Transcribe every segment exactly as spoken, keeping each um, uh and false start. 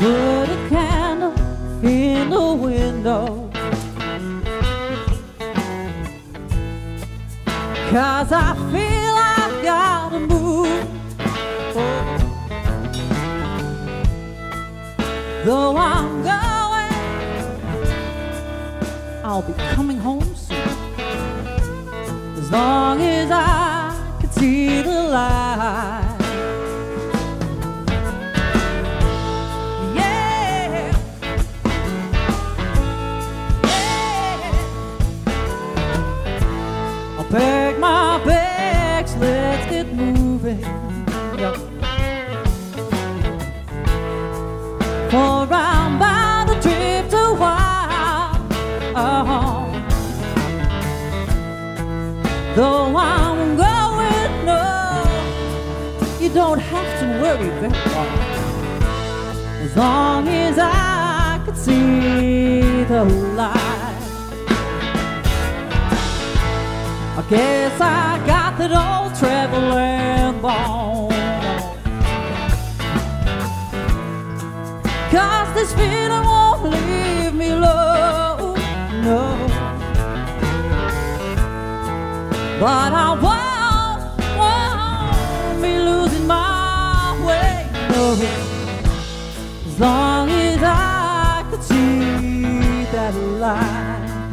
Put a candle in the window, 'cause I feel I've gotta move. Oh. Though I'm going, I'll be coming home soon. As long as I can see the light. Pack my bags, let's get moving. Yep. For I'm bound to drift a while. Oh. Though I'm going, no, you don't have to worry very long. As long as I can see the light. I guess I got that old traveling bone, 'cause this feeling won't leave me alone, no. But I won't, won't be losing my way, no. As long as I could see that light.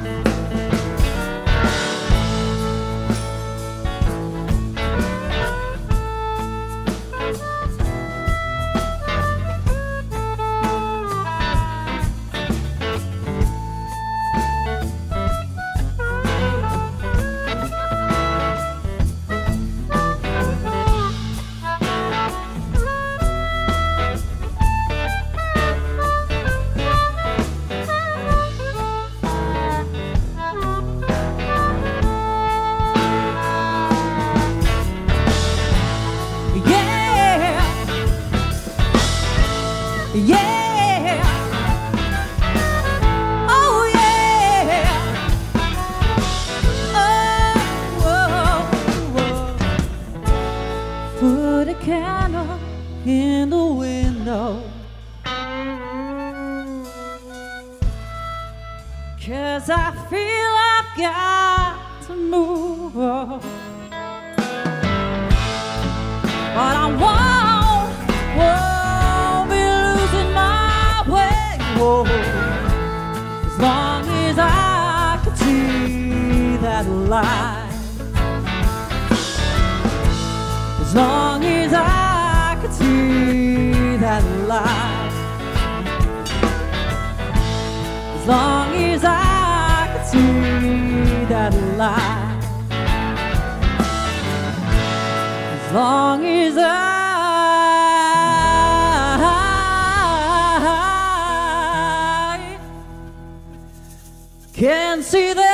Yeah, oh yeah, oh, oh, oh. Put a candle in the window, 'cause I feel I've got to move on. But I won't, won't be losing my way, whoa. As long as I can see that light. As long as I can see that light. As long as I can see that light. As long as I can see that.